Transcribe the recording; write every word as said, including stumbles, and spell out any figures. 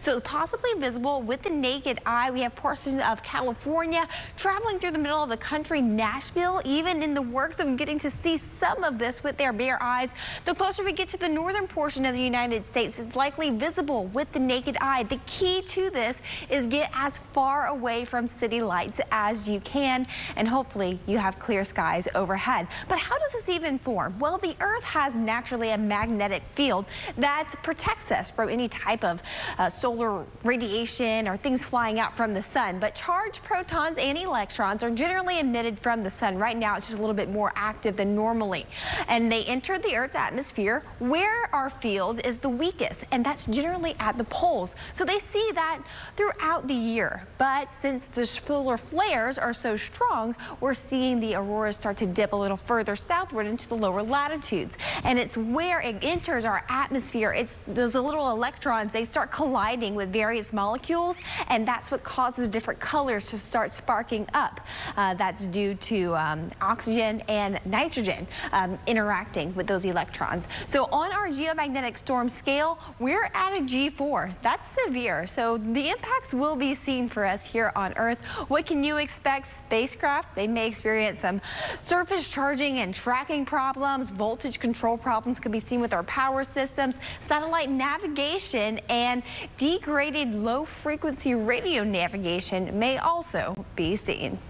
So possibly visible with the naked eye. We have portions of California traveling through the middle of the country, Nashville, even in the works of getting to see some of this with their bare eyes. The closer we get to the northern portion of the United States, it's likely visible with the naked eye. The key to this is get as far away from city lights as you can, and hopefully you have clear skies overhead. But how does this even form? Well, the Earth has naturally a magnetic field that protects us from any type of uh, solar radiation or things flying out from the sun. But charged protons and electrons are generally emitted from the sun. Right now, it's just a little bit more active than normally. And they enter the Earth's atmosphere where our field is the weakest, and that's generally at the poles. So they see that throughout the year. But since the solar flares are so strong, we're seeing the auroras start to dip a little further southward into the lower latitudes. And it's where it enters our atmosphere. It's those little electrons, they start colliding with various molecules, and that's what causes different colors to start sparking up. Uh, that's due to um, oxygen and nitrogen um, interacting with those electrons. So on our geomagnetic storm scale, we're at a G four. That's severe. So the impacts will be seen for us here on Earth. What can you expect? Spacecraft, they may experience some surface charging and tracking problems. Voltage control problems could be seen with our power systems. Satellite navigation and degraded low frequency radio navigation may also be seen.